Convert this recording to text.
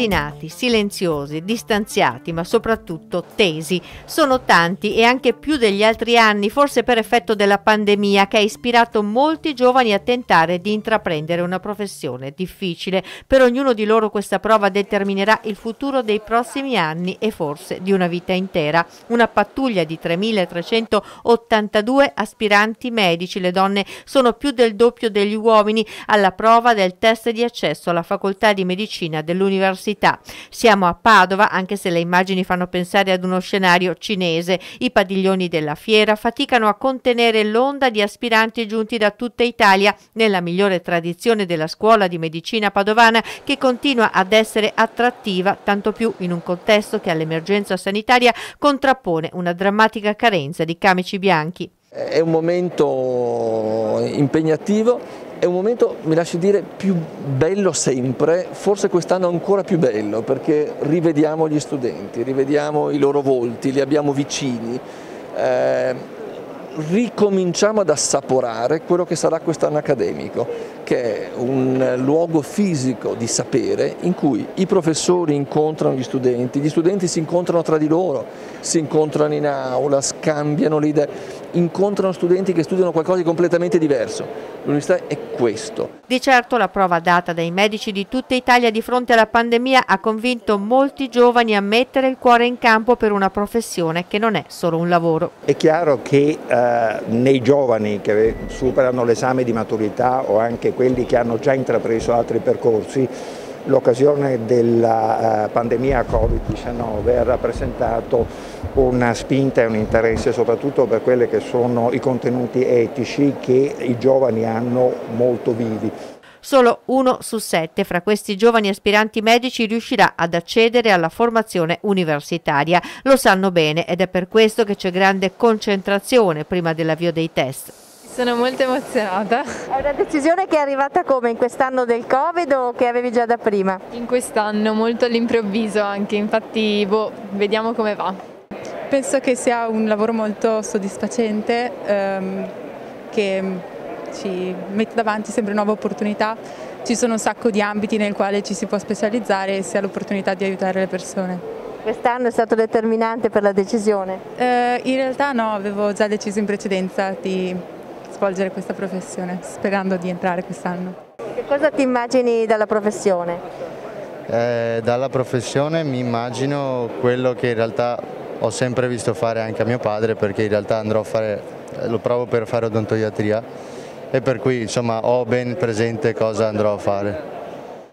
disordinati, silenziosi, distanziati, ma soprattutto tesi. Sono tanti e anche più degli altri anni, forse per effetto della pandemia, che ha ispirato molti giovani a tentare di intraprendere una professione difficile. Per ognuno di loro questa prova determinerà il futuro dei prossimi anni e forse di una vita intera. Una pattuglia di 3.382 aspiranti medici, le donne sono più del doppio degli uomini, alla prova del test di accesso alla facoltà di medicina dell'università. Siamo a Padova, anche se le immagini fanno pensare ad uno scenario cinese. I padiglioni della fiera faticano a contenere l'onda di aspiranti giunti da tutta Italia, nella migliore tradizione della scuola di medicina padovana, che continua ad essere attrattiva, tanto più in un contesto che all'emergenza sanitaria contrappone una drammatica carenza di camici bianchi. È un momento impegnativo, è un momento, mi lasci dire, più bello sempre, forse quest'anno ancora più bello, perché rivediamo gli studenti, rivediamo i loro volti, li abbiamo vicini, ricominciamo ad assaporare quello che sarà quest'anno accademico, che è un luogo fisico di sapere in cui i professori incontrano gli studenti si incontrano tra di loro, si incontrano in aula, scambiano le idee, incontrano studenti che studiano qualcosa di completamente diverso. L'università è questo. Di certo la prova data dai medici di tutta Italia di fronte alla pandemia ha convinto molti giovani a mettere il cuore in campo per una professione che non è solo un lavoro. È chiaro che nei giovani che superano l'esame di maturità o anche quelli che hanno già intrapreso altri percorsi, l'occasione della pandemia Covid-19 ha rappresentato una spinta e un interesse soprattutto per quelli che sono i contenuti etici che i giovani hanno molto vivi. Solo 1 su 7 fra questi giovani aspiranti medici riuscirà ad accedere alla formazione universitaria. Lo sanno bene ed è per questo che c'è grande concentrazione prima dell'avvio dei test. Sono molto emozionata. È una decisione che è arrivata come in quest'anno del Covid o che avevi già da prima? In quest'anno, molto all'improvviso anche, infatti vediamo come va. Penso che sia un lavoro molto soddisfacente, che ci mette davanti sempre nuove opportunità. Ci sono un sacco di ambiti nel quale ci si può specializzare e si ha l'opportunità di aiutare le persone. Quest'anno è stato determinante per la decisione? In realtà no, avevo già deciso in precedenza di svolgere questa professione, sperando di entrare quest'anno. Che cosa ti immagini dalla professione? Dalla professione mi immagino quello che in realtà ho sempre visto fare anche a mio padre, perché in realtà andrò a fare, lo provo per fare odontoiatria e per cui insomma ho ben presente cosa andrò a fare.